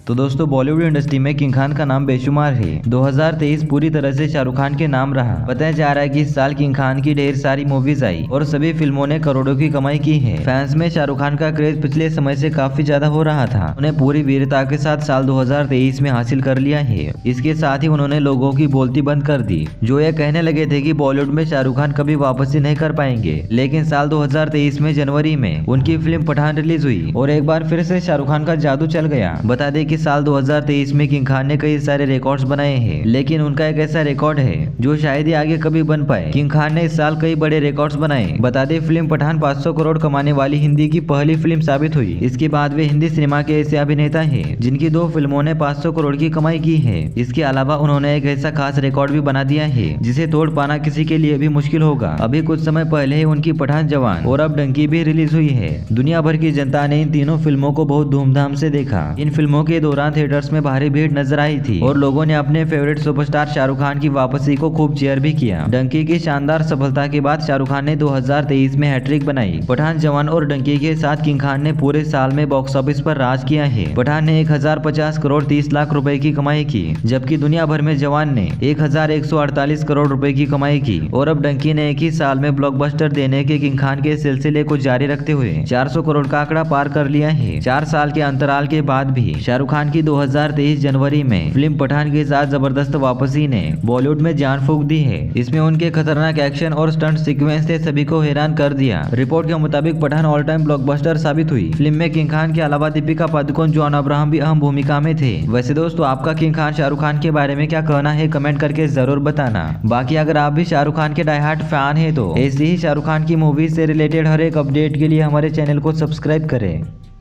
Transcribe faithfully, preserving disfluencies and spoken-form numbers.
तो दोस्तों Bollywood industry में किंग खान का नाम बेशुमार है। दो हज़ार तेईस पूरी तरह से शाहरुख खान के नाम रहा। बताया जा रहा है कि इस साल किंग खान की ढेर सारी मूवीज आई और सभी फिल्मों ने करोड़ों की कमाई की है। फैंस में शाहरुख खान का क्रेज पिछले समय से काफी ज्यादा हो रहा था। उन्हें पूरी वीरता के साथ साल दो हज़ार तेईस में हासिल कर लिया है। इसके साथ ही उन्होंने लोगों की बोलती बंद कर दी, जो ये कहने लगे थे कि बॉलीवुड में शाहरुख खान कभी वापसी नहीं कर पाएंगे। लेकिन साल दो हज़ार तेईस में जनवरी में उनकी फिल्म पठान रिलीज हुई और एक बार फिर से शाहरुख खान का जादू चल गया। बता दें कि साल दो हज़ार तेईस में किंग खान ने कई सारे रिकॉर्ड्स बनाए हैं, लेकिन उनका एक ऐसा रिकॉर्ड है जो शायद ही आगे कभी बन पाए। किंग खान ने इस साल कई बड़े रिकॉर्ड्स बनाए। बता दें फिल्म पठान पाँच सौ करोड़ कमाने वाली हिंदी की पहली फिल्म साबित हुई। इसके बाद वे हिंदी सिनेमा के ऐसे अभिनेता हैं जिनकी दो फिल्मों ने पाँच सौ करोड़ की कमाई की है। इसके अलावा उन्होंने एक ऐसा खास रिकॉर्ड भी बना दिया है जिसे तोड़ पाना किसी के लिए भी मुश्किल होगा। अभी कुछ समय पहले ही उनकी पठान, जवान और अब डंकी भी रिलीज हुई है। दुनिया भर की जनता ने इन तीनों फिल्मों को बहुत धूमधाम से देखा। इन फिल्मों के दौरान थिएटर्स में भारी भीड़ नजर आई थी और लोगों ने अपने फेवरेट सुपरस्टार शाहरुख खान की वापसी को खूब चीयर भी किया। डंकी की शानदार सफलता के बाद शाहरुख खान ने दो हज़ार तेईस में हैट्रिक बनाई। पठान, जवान और डंकी के साथ किंग खान ने पूरे साल में बॉक्स ऑफिस पर राज किया है। पठान ने एक हजार पचास करोड़ तीस लाख रुपए की कमाई की, जबकि दुनिया भर में जवान ने एक हजार एक सौ अड़तालीस करोड़ रुपए की कमाई की और अब डंकी ने एक ही साल में ब्लॉकबस्टर देने के किंग खान के सिलसिले को जारी रखते हुए चार सौ करोड़ का आंकड़ा पार कर लिया है। चार साल के अंतराल के बाद भी शाहरुख खान की दो हज़ार तेईस जनवरी में फिल्म पठान के साथ जबरदस्त वापसी ने बॉलीवुड में जान फूंक दी है। इसमें उनके खतरनाक एक्शन और स्टंट सीक्वेंस से सभी को हैरान कर दिया। रिपोर्ट के मुताबिक पठान ऑल टाइम ब्लॉकबस्टर साबित हुई। फिल्म में किंग खान के अलावा दीपिका पादुकोण, जॉन अब्राहम भी अहम भूमिका में थे। वैसे दोस्तों आपका किंग खान शाहरुख खान के बारे में क्या कहना है, कमेंट करके जरूर बताना। बाकी अगर आप भी शाहरुख खान के डाई हार्ट फैन है तो ऐसे ही शाहरुख खान की मूवीज से रिलेटेड हर एक अपडेट के लिए हमारे चैनल को सब्सक्राइब करें।